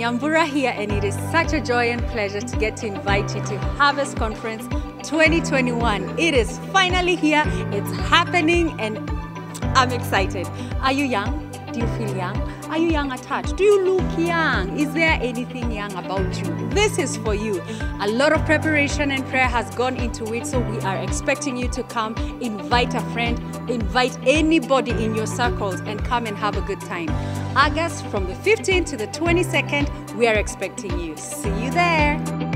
Nyambura here, and it is such a joy and pleasure to get to invite you to Harvest Conference 2021. It is finally here, it's happening, and I'm excited. Are you young? Do you feel young? Are you young at heart? Do you look young? Is there anything young about you? This is for you. A lot of preparation and prayer has gone into it, so we are expecting you to come, invite a friend, invite anybody in your circles, and come and have a good time. August from the 15th to the 22nd, we are expecting you. See you there.